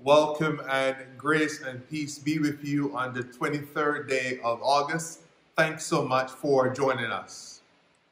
Welcome and grace and peace be with you on the 23rd day of August. Thanks so much for joining us.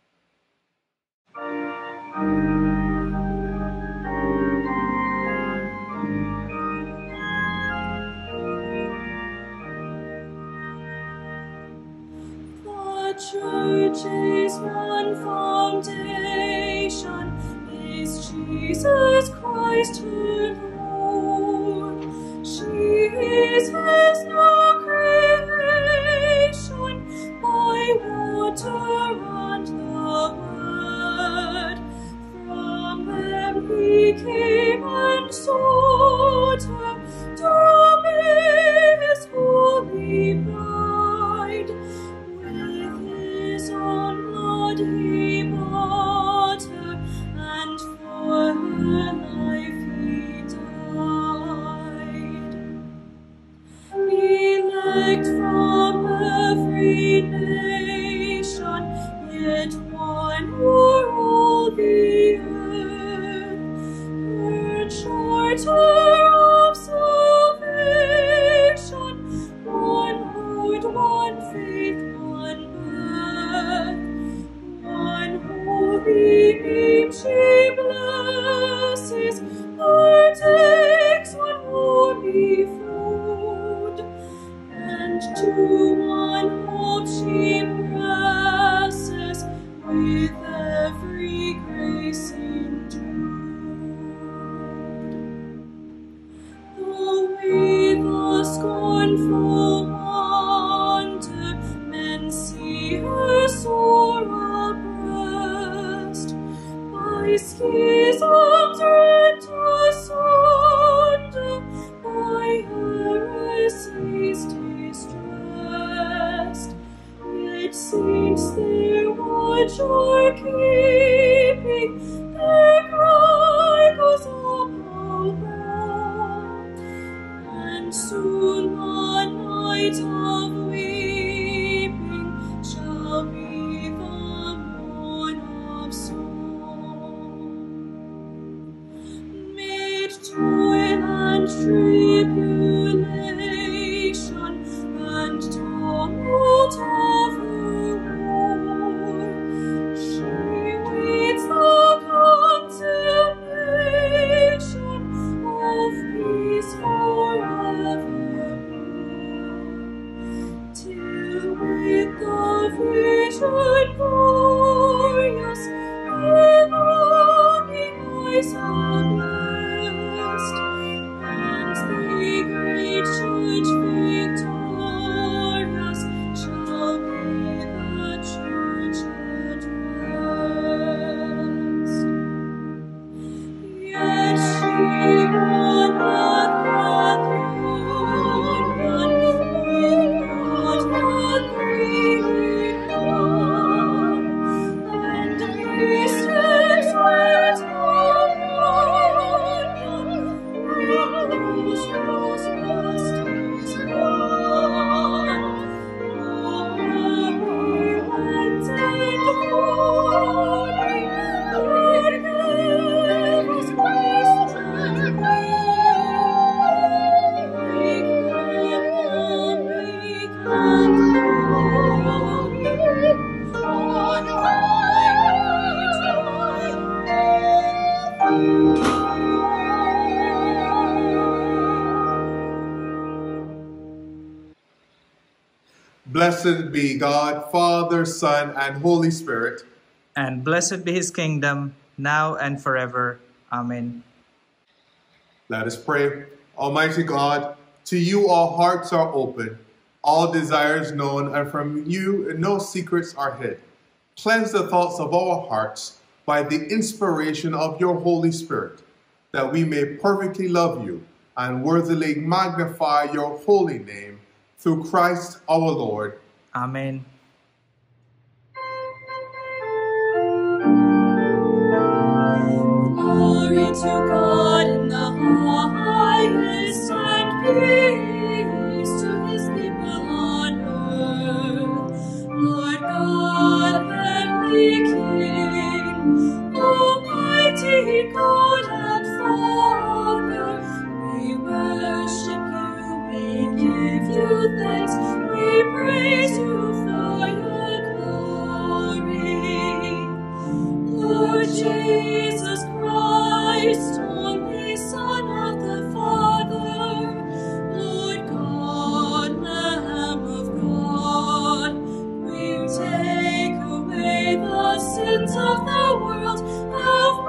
The Church's one foundation is Jesus Christ her Lord. She is His new creation by water and the Word. From them He came and sought her to be His holy bride. With His own blood He bought her, and for her life He died. Elect from every nation, yet one o'er all the earth, her charter of salvation, one Lord, one faith, one birth, one holy name she blesses, partakes one holy food, and to one hope she presses with every grace endued. Though with a scornful wonder men see her sore oppressed, by schisms rent asunder, by heresies distressed, yet saints their watch are keeping, their cry goes up aloud, and soon the night of weeping shall be the morn of song. Mid toil and tribulation and tumult of her war, she waits the consummation of peace forevermore, till with the vision glorious her longing eyes are blessed, and the great Church victorious shall be the Church at rest. Yet she runneth the union with God the Great One, and mysteries with communion with those whose rest is gone. Relented glory, Lord, give us grace to make them all meek and holy, on Blessed be God, Father, Son, and Holy Spirit. And blessed be His kingdom, now and forever. Amen. Let us pray. Almighty God, to you all hearts are open, all desires known, and from you no secrets are hid. Cleanse the thoughts of our hearts by the inspiration of your Holy Spirit, that we may perfectly love you and worthily magnify your holy name, through Christ our Lord. Amen. Glory to God in the highest, and peace to His people on earth. Lord God, heavenly King, Almighty God and Father, we sins of the world, have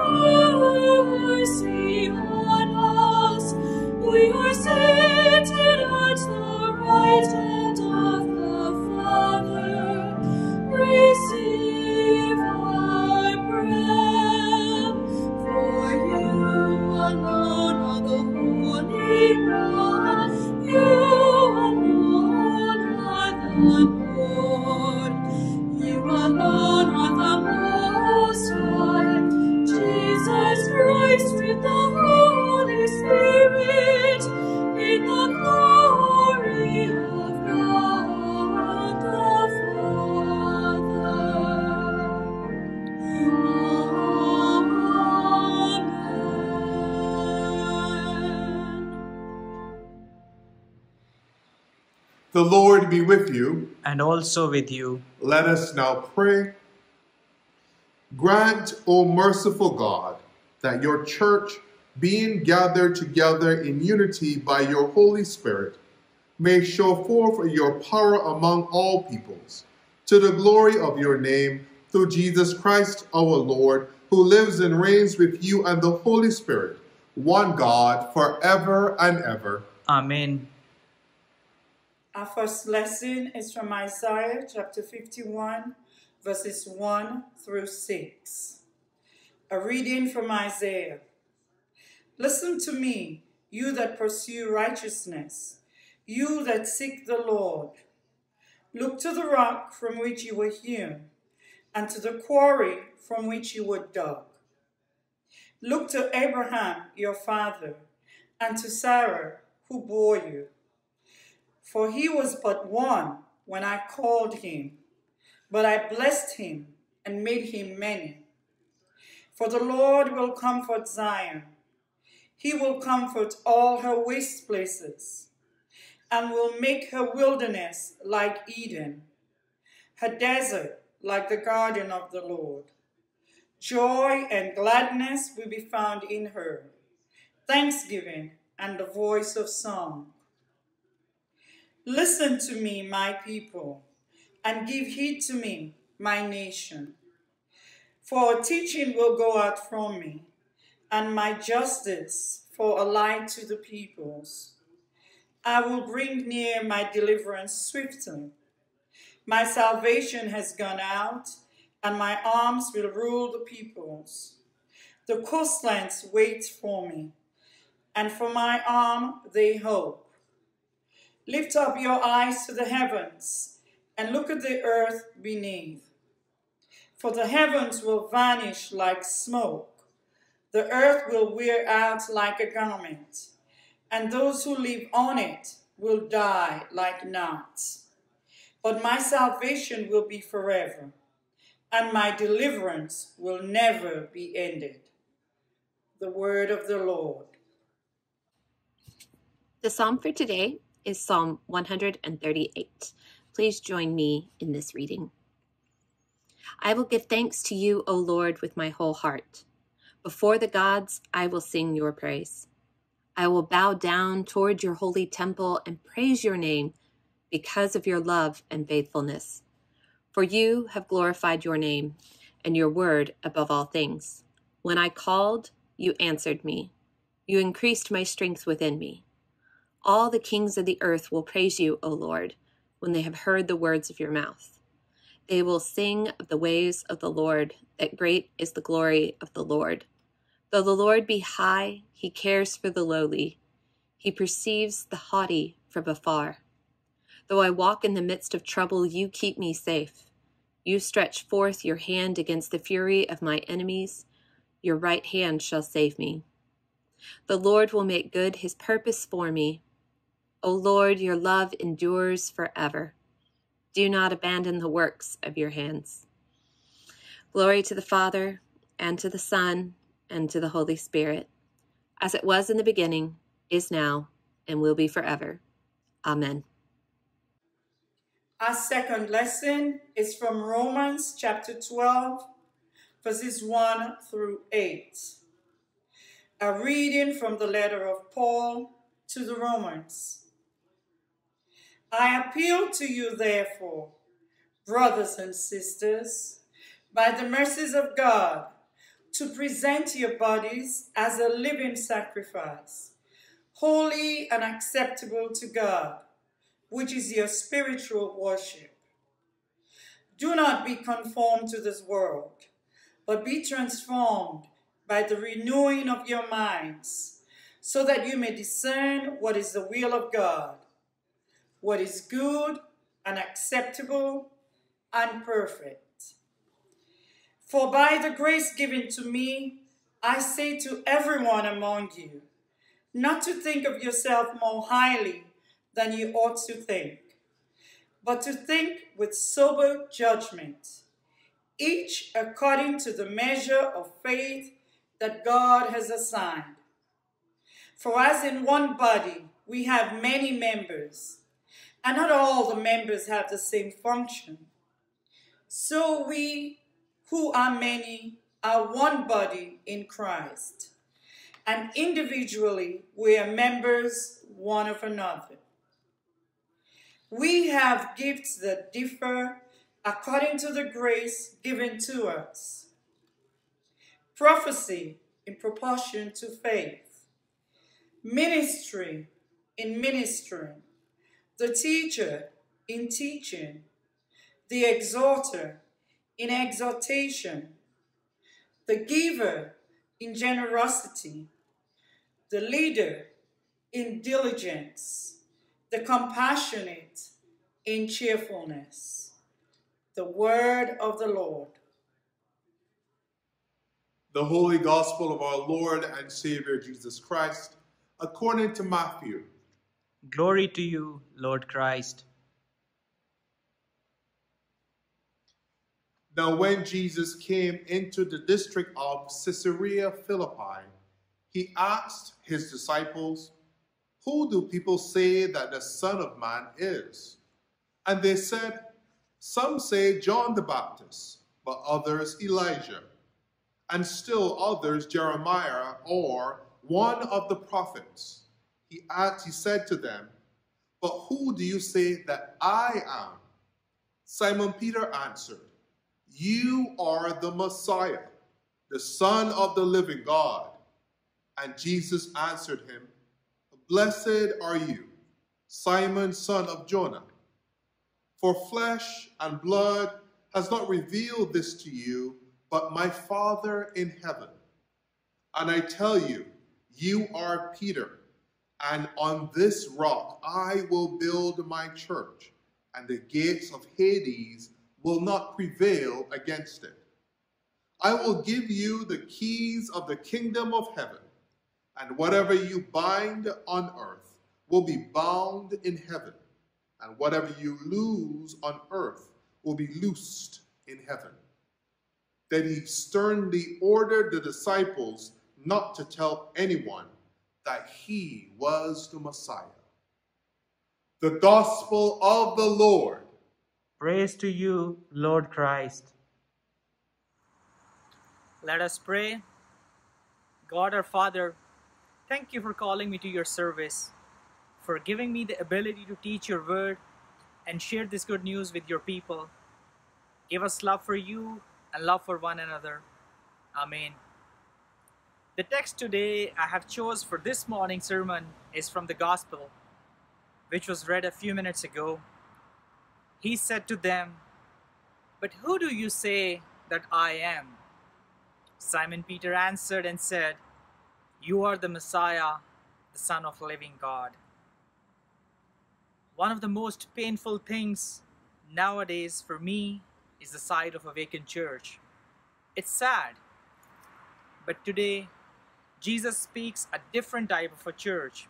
mercy on us. We are seated at the right hand of the Father. Receive our prayer. For you alone are the Holy One. You alone are the Lord. You alone are the Most High. Jesus Christ with the Holy Spirit, in the glory of God the Father. Amen. The Lord be with you. And also with you. Let us now pray. Grant, O merciful God, that your church, being gathered together in unity by your Holy Spirit, may show forth your power among all peoples, to the glory of your name, through Jesus Christ our Lord, who lives and reigns with you and the Holy Spirit, one God, forever and ever. Amen. Our first lesson is from Isaiah chapter 51, verses 1 through 6. A reading from Isaiah. Listen to me, you that pursue righteousness, you that seek the Lord. Look to the rock from which you were hewn, and to the quarry from which you were dug. Look to Abraham your father, and to Sarah who bore you. For he was but one when I called him, but I blessed him and made him many. For the Lord will comfort Zion. He will comfort all her waste places, and will make her wilderness like Eden, her desert like the garden of the Lord. Joy and gladness will be found in her, thanksgiving and the voice of song. Listen to me, my people, and give heed to me, my nation. For a teaching will go out from me, and my justice for a light to the peoples. I will bring near my deliverance swiftly. My salvation has gone out, and my arms will rule the peoples. The coastlands wait for me, and for my arm they hope. Lift up your eyes to the heavens, and look at the earth beneath. For the heavens will vanish like smoke, the earth will wear out like a garment, and those who live on it will die like gnats. But my salvation will be forever, and my deliverance will never be ended. The word of the Lord. The psalm for today is Psalm 138. Please join me in this reading. I will give thanks to you, O Lord, with my whole heart. Before the gods, I will sing your praise. I will bow down toward your holy temple and praise your name because of your love and faithfulness. For you have glorified your name and your word above all things. When I called, you answered me. You increased my strength within me. All the kings of the earth will praise you, O Lord, when they have heard the words of your mouth. They will sing of the ways of the Lord, that great is the glory of the Lord. Though the Lord be high, he cares for the lowly. He perceives the haughty from afar. Though I walk in the midst of trouble, you keep me safe. You stretch forth your hand against the fury of my enemies. Your right hand shall save me. The Lord will make good his purpose for me. O Lord, your love endures forever. Do not abandon the works of your hands. Glory to the Father, and to the Son, and to the Holy Spirit, as it was in the beginning, is now, and will be forever. Amen. Our second lesson is from Romans chapter 12, verses 1 through 8. A reading from the letter of Paul to the Romans. I appeal to you, therefore, brothers and sisters, by the mercies of God, to present your bodies as a living sacrifice, holy and acceptable to God, which is your spiritual worship. Do not be conformed to this world, but be transformed by the renewing of your minds, so that you may discern what is the will of God, what is good and acceptable and perfect. For by the grace given to me, I say to everyone among you, not to think of yourself more highly than you ought to think, but to think with sober judgment, each according to the measure of faith that God has assigned. For as in one body we have many members, and not all the members have the same function, so we who are many are one body in Christ, and individually we are members one of another. We have gifts that differ according to the grace given to us. Prophecy in proportion to faith, ministry in ministering, the teacher in teaching, the exhorter in exhortation, the giver in generosity, the leader in diligence, the compassionate in cheerfulness. The word of the Lord. The Holy Gospel of our Lord and Savior Jesus Christ, according to Matthew. Glory to you, Lord Christ. Now when Jesus came into the district of Caesarea Philippi, he asked his disciples, "Who do people say that the Son of Man is?" And they said, "Some say John the Baptist, but others Elijah, and still others Jeremiah or one of the prophets." He said to them, "But who do you say that I am?" Simon Peter answered, "You are the Messiah, the Son of the living God." And Jesus answered him, "Blessed are you, Simon, son of Jonah, for flesh and blood has not revealed this to you, but my Father in heaven. And I tell you, you are Peter, and on this rock I will build my church, and the gates of Hades will not prevail against it. I will give you the keys of the kingdom of heaven, and whatever you bind on earth will be bound in heaven, and whatever you loose on earth will be loosed in heaven." Then he sternly ordered the disciples not to tell anyone that he was the Messiah. The Gospel of the Lord. Praise to you, Lord Christ. Let us pray. God our Father, thank you for calling me to your service, for giving me the ability to teach your word and share this good news with your people. Give us love for you and love for one another. Amen. The text today I have chose for this morning's sermon is from the Gospel, which was read a few minutes ago. He said to them, "But who do you say that I am?" Simon Peter answered and said, "You are the Messiah, the Son of the living God." One of the most painful things nowadays for me is the sight of a vacant church. It's sad, but today Jesus speaks a different type of a church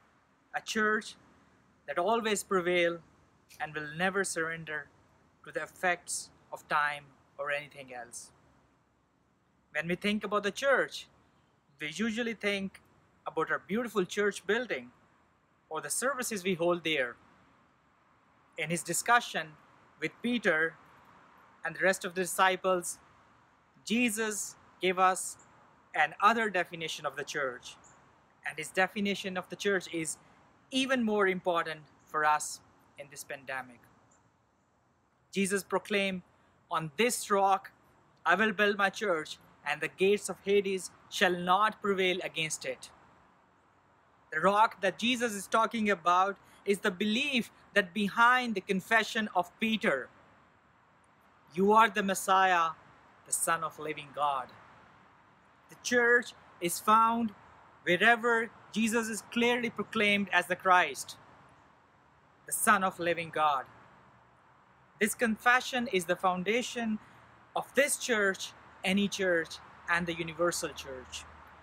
that always prevails and will never surrender to the effects of time or anything else. When we think about the church, we usually think about our beautiful church building or the services we hold there. In his discussion with Peter and the rest of the disciples, Jesus gave us another definition of the church, and his definition of the church is even more important for us in this pandemic. Jesus proclaimed, "On this rock I will build my church, and the gates of Hades shall not prevail against it. The rock that Jesus is talking about is the belief that behind the confession of Peter, you are the Messiah, the Son of living God. The church is found wherever Jesus is clearly proclaimed as the Christ, the Son of living God. This confession is the foundation of this church, any church, and the universal church.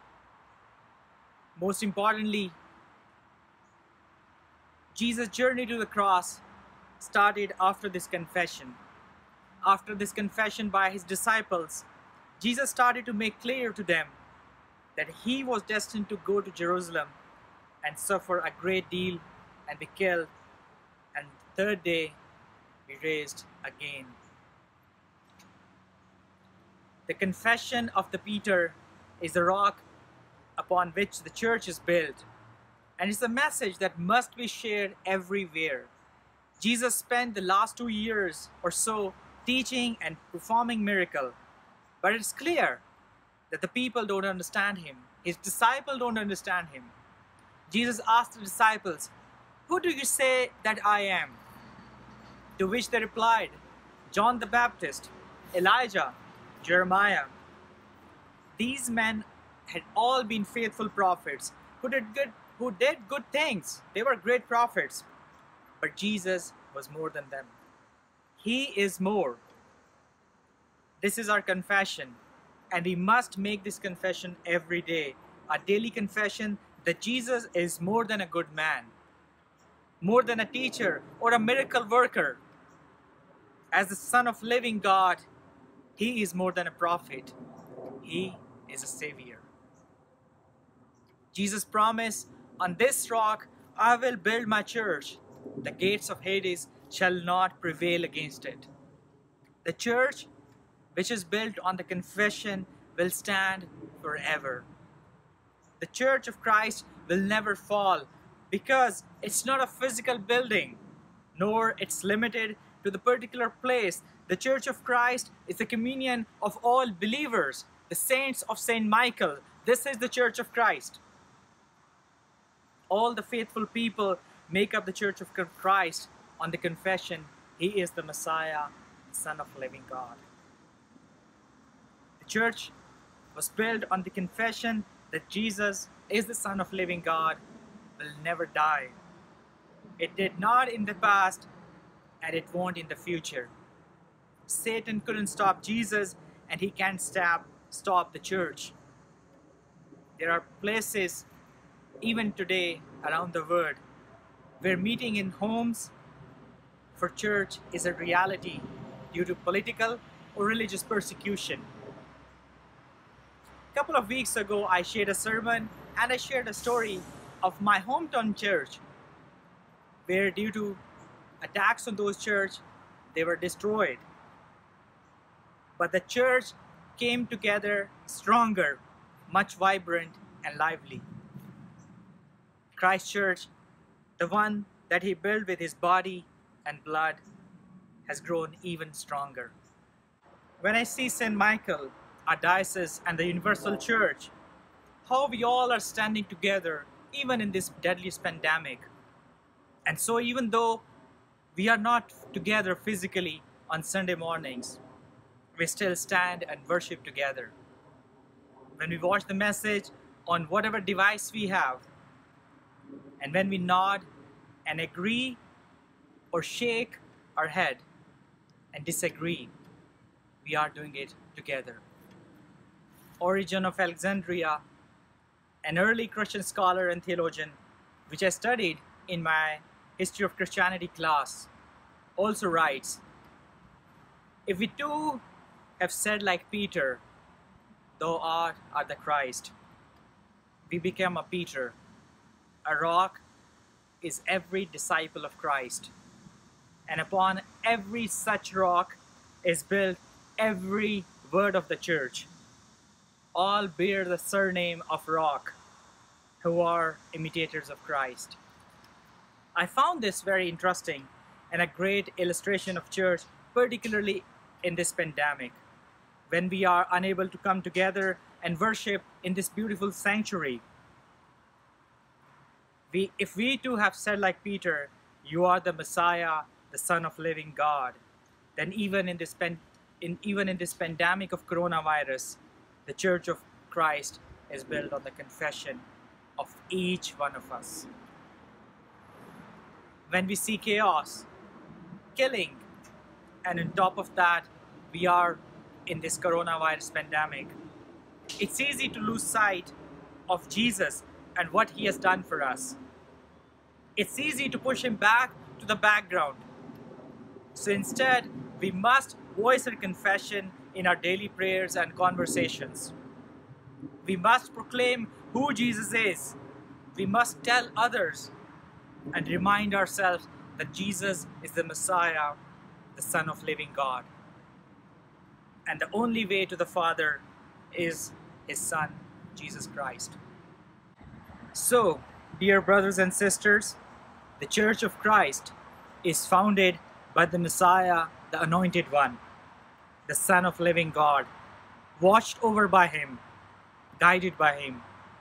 Most importantly, Jesus' journey to the cross started after this confession. After this confession by his disciples, Jesus started to make clear to them that he was destined to go to Jerusalem and suffer a great deal and be killed, and the third day be raised again. The confession of the Peter is the rock upon which the church is built, and it's a message that must be shared everywhere. Jesus spent the last 2 years or so teaching and performing miracles, but it's clear that the people don't understand him. His disciples don't understand him. Jesus asked the disciples, "Who do you say that I am?" To which they replied, "John the Baptist, Elijah, Jeremiah." These men had all been faithful prophets who did good things. They were great prophets. But Jesus was more than them. He is more. This is our confession, and we must make this confession every day. Our daily confession that Jesus is more than a good man, more than a teacher or a miracle worker. As the Son of living God, he is more than a prophet. He is a Savior. Jesus promised, "On this rock I will build my church. The gates of Hades shall not prevail against it." The church, which is built on the confession, will stand forever. The Church of Christ will never fall because it's not a physical building, nor it's limited to the particular place. The Church of Christ is the communion of all believers, the saints of Saint Michael. This is the Church of Christ. All the faithful people make up the Church of Christ on the confession, he is the Messiah, the Son of living God. The church was built on the confession that Jesus is the Son of living God, will never die. It did not in the past, and it won't in the future. Satan couldn't stop Jesus, and he can't stop the church. There are places, even today, around the world, where meeting in homes for church is a reality due to political or religious persecution. A couple of weeks ago, I shared a sermon and I shared a story of my hometown church, where due to attacks on those church, they were destroyed. But the church came together stronger, much vibrant and lively. Christ Church, the one that he built with his body and blood, has grown even stronger. When I see St. Michael, our diocese, and the Universal Church, how we all are standing together even in this deadliest pandemic. And so even though we are not together physically on Sunday mornings, we still stand and worship together. When we watch the message on whatever device we have, and when we nod and agree or shake our head and disagree, we are doing it together. Origen of Alexandria, an early Christian scholar and theologian, which I studied in my History of Christianity class, also writes, "If we too have said like Peter, 'Thou art the Christ,' we become a Peter. A rock is every disciple of Christ, and upon every such rock is built every word of the church. All bear the surname of Rock, who are imitators of Christ." I found this very interesting and a great illustration of church, particularly in this pandemic. when we are unable to come together and worship in this beautiful sanctuary. If we too have said like Peter, "You are the Messiah, the Son of living God," then even in this pandemic of coronavirus, the Church of Christ is built on the confession of each one of us. When we see chaos, killing, and on top of that, we are in this coronavirus pandemic, it's easy to lose sight of Jesus and what he has done for us. It's easy to push him back to the background. So instead, we must voice our confession in our daily prayers and conversations. We must proclaim who Jesus is. We must tell others and remind ourselves that Jesus is the Messiah, the Son of living God. And the only way to the Father is his Son, Jesus Christ. So, dear brothers and sisters, the Church of Christ is founded by the Messiah, the Anointed One, the Son of living God, watched over by him, guided by him.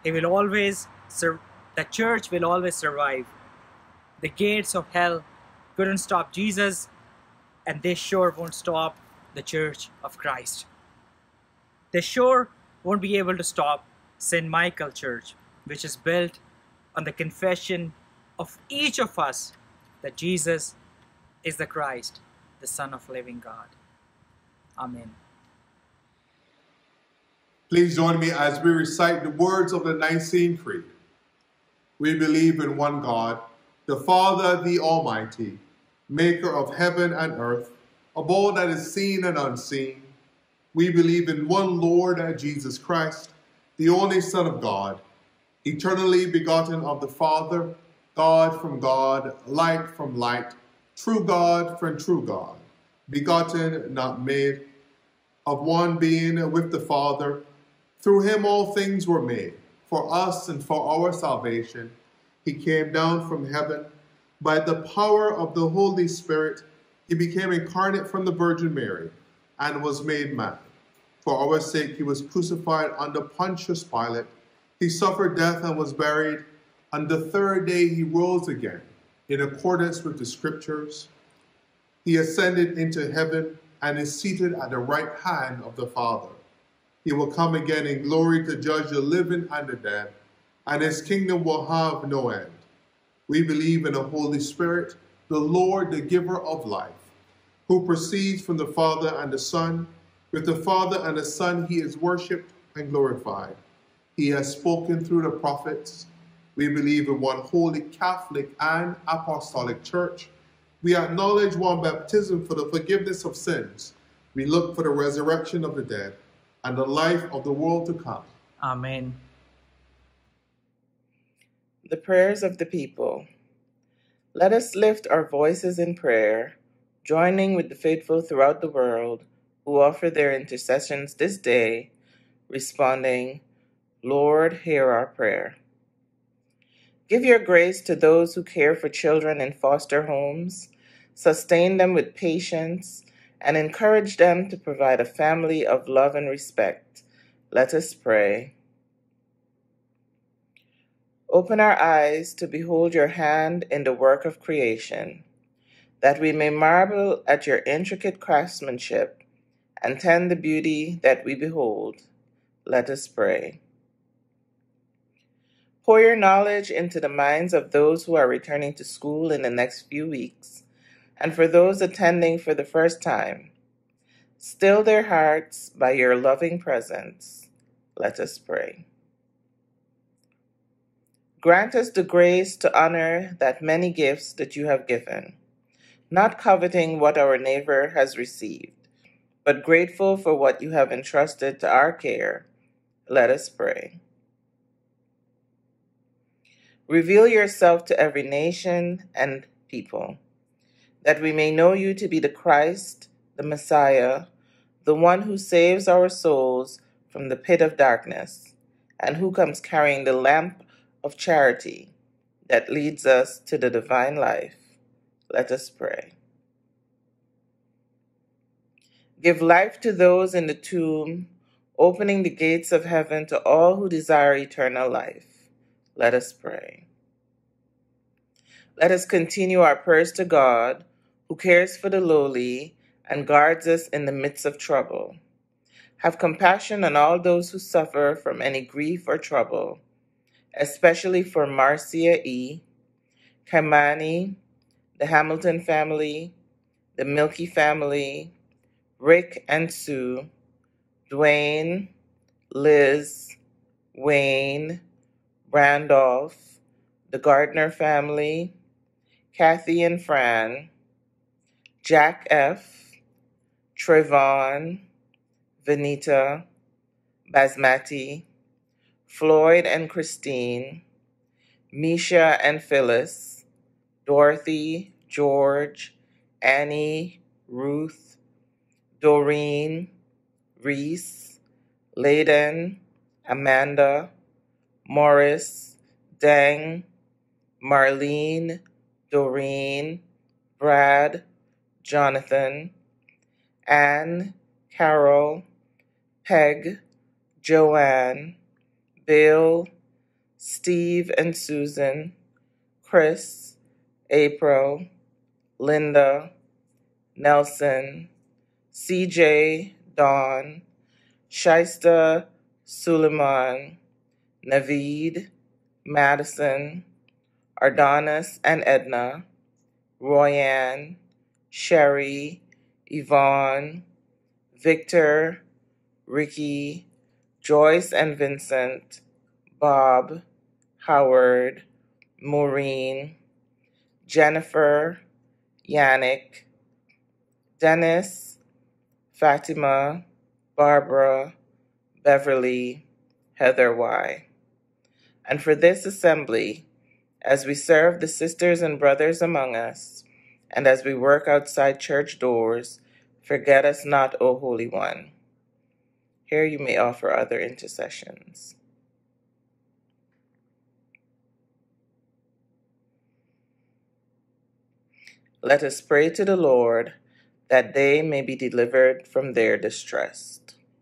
The church will always survive. The gates of hell couldn't stop Jesus, and they sure won't stop the Church of Christ. They sure won't be able to stop St. Michael Church, which is built on the confession of each of us that Jesus is the Christ, the Son of living God. Amen. Please join me as we recite the words of the Nicene Creed. We believe in one God, the Father, the Almighty, maker of heaven and earth, of all that is seen and unseen. We believe in one Lord, Jesus Christ, the only Son of God, eternally begotten of the Father, God from God, light from light, true God from true God, begotten, not made, of one being with the Father. Through him all things were made. For us and for our salvation, he came down from heaven. By the power of the Holy Spirit, he became incarnate from the Virgin Mary and was made man. For our sake, he was crucified under Pontius Pilate. He suffered death and was buried. On the third day, he rose again, in accordance with the Scriptures. He ascended into heaven and is seated at the right hand of the Father. He will come again in glory to judge the living and the dead, and his kingdom will have no end. We believe in the Holy Spirit, the Lord, the giver of life, who proceeds from the Father and the Son. With the Father and the Son, he is worshipped and glorified. He has spoken through the prophets. We believe in one holy Catholic and Apostolic Church. We acknowledge one baptism for the forgiveness of sins. We look for the resurrection of the dead and the life of the world to come. Amen. The prayers of the people. Let us lift our voices in prayer, joining with the faithful throughout the world who offer their intercessions this day, responding, Lord, hear our prayer. Give your grace to those who care for children in foster homes, sustain them with patience, and encourage them to provide a family of love and respect. Let us pray. Open our eyes to behold your hand in the work of creation, that we may marvel at your intricate craftsmanship and tend the beauty that we behold. Let us pray. Pour your knowledge into the minds of those who are returning to school in the next few weeks, and for those attending for the first time. Still their hearts by your loving presence. Let us pray. Grant us the grace to honor that many gifts that you have given, not coveting what our neighbor has received, but grateful for what you have entrusted to our care. Let us pray. Reveal yourself to every nation and people, that we may know you to be the Christ, the Messiah, the one who saves our souls from the pit of darkness, and who comes carrying the lamp of charity that leads us to the divine life. Let us pray. Give life to those in the tomb, opening the gates of heaven to all who desire eternal life. Let us pray. Let us continue our prayers to God, who cares for the lowly and guards us in the midst of trouble. Have compassion on all those who suffer from any grief or trouble, especially for Marcia E., Kamani, the Hamilton family, the Milky family, Rick and Sue, Dwayne, Liz, Wayne, Randolph, the Gardner family, Kathy and Fran, Jack F., Trayvon, Venita, Basmati, Floyd and Christine, Misha and Phyllis, Dorothy, George, Annie, Ruth, Doreen, Reese, Layden, Amanda, Morris, Deng, Marlene, Doreen, Brad, Jonathan, Anne, Carol, Peg, Joanne, Bill, Steve and Susan, Chris, April, Linda, Nelson, CJ, Dawn, Shaista, Suleiman, Naveed, Madison, Ardonis and Edna, Royanne, Sherry, Yvonne, Victor, Ricky, Joyce and Vincent, Bob, Howard, Maureen, Jennifer, Yannick, Dennis, Fatima, Barbara, Beverly, Heather Y. And for this assembly, as we serve the sisters and brothers among us, and as we work outside church doors, forget us not, O Holy One. Here you may offer other intercessions. Let us pray to the Lord that they may be delivered from their distress.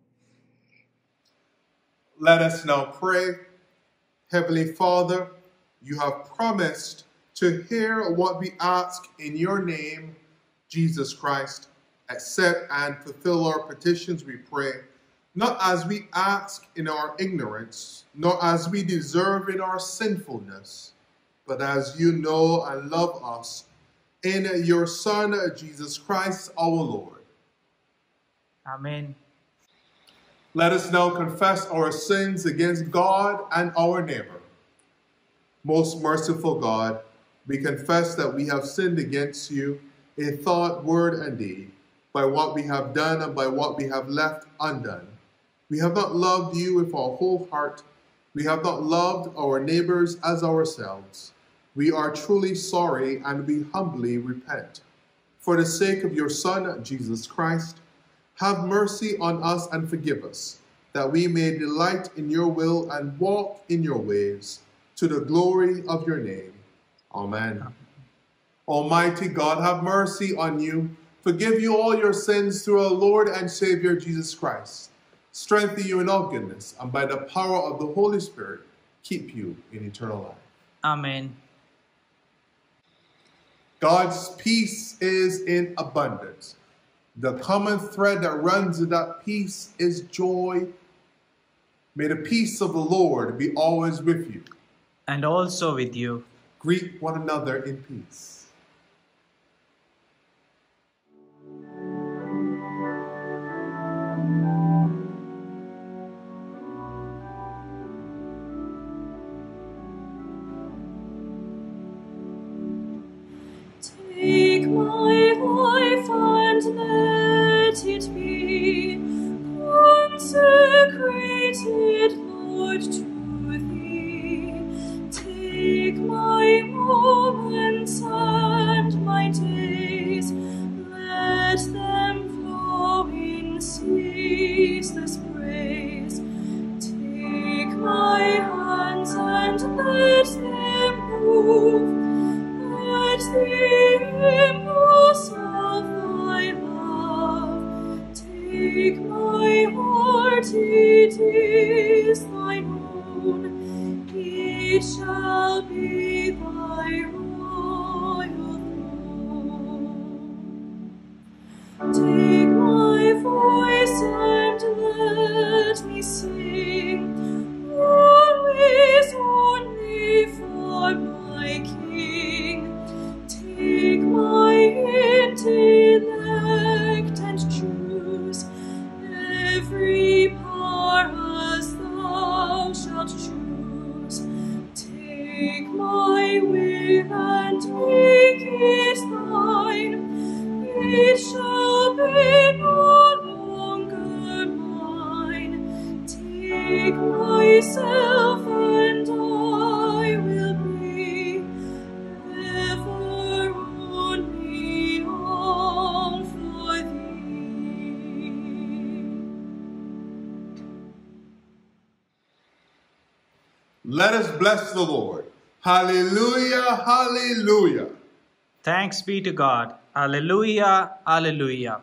Let us now pray. Heavenly Father, you have promised to hear what we ask in your name, Jesus Christ. Accept and fulfill our petitions, we pray, not as we ask in our ignorance, nor as we deserve in our sinfulness, but as you know and love us in your Son, Jesus Christ, our Lord. Amen. Let us now confess our sins against God and our neighbor. Most merciful God, we confess that we have sinned against you in thought, word, and deed, by what we have done and by what we have left undone. We have not loved you with our whole heart. We have not loved our neighbors as ourselves. We are truly sorry and we humbly repent. For the sake of your Son, Jesus Christ, have mercy on us and forgive us, that we may delight in your will and walk in your ways, to the glory of your name. Amen. Almighty God, have mercy on you, forgive you all your sins through our Lord and Savior Jesus Christ, strengthen you in all goodness, and by the power of the Holy Spirit, keep you in eternal life. Amen. God's peace is in abundance. The common thread that runs in that peace is joy. May the peace of the Lord be always with you. And also with you. Greet one another in peace. Take my life and let it be consecrated, Lord, to thee. Take my moments and my days, let them flow in ceaseless praise. Take my hands and let them move, let the impulse of thy love it is thine own, it shall be thy royal throne. Take my voice and let me sing, always only for my King. Take my intellect and choose every power as thou shalt choose. Take my will and make it thine, it shall be no longer mine. Take myself and I will be ever only all for thee. Let us bless the Lord. Hallelujah, hallelujah. Thanks be to God. Alleluia, alleluia.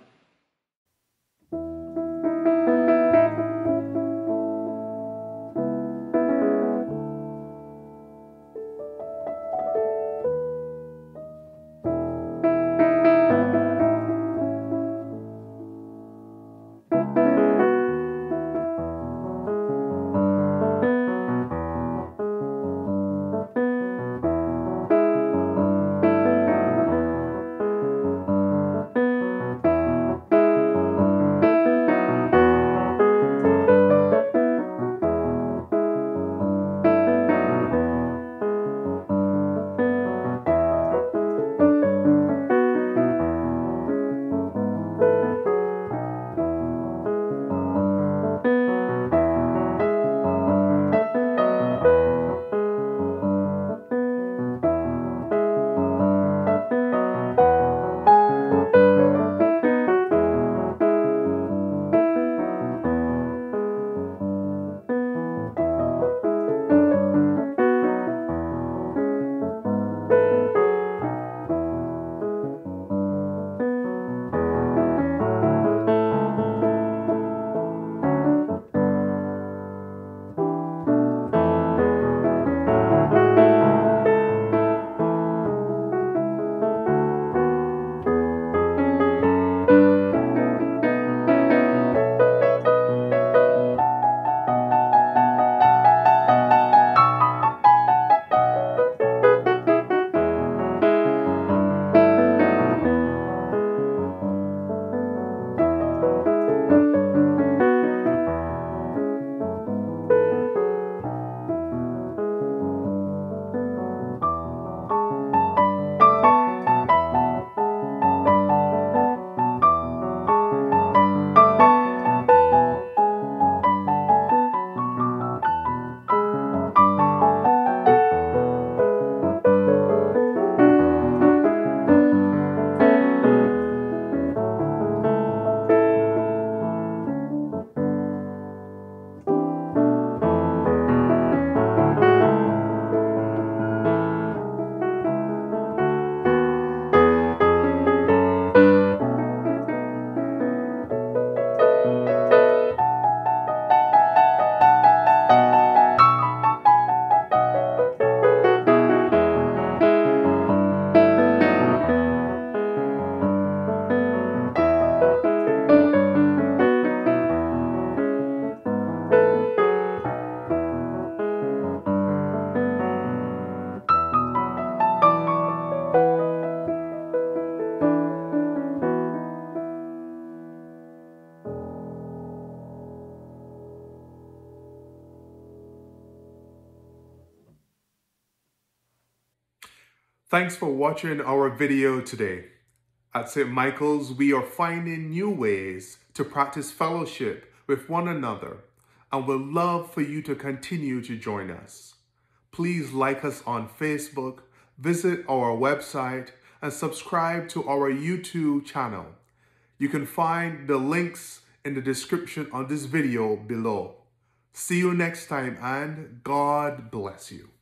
Thanks for watching our video today. At St. Michael's, we are finding new ways to practice fellowship with one another and would love for you to continue to join us. Please like us on Facebook, visit our website, and subscribe to our YouTube channel. You can find the links in the description on this video below. See you next time and God bless you.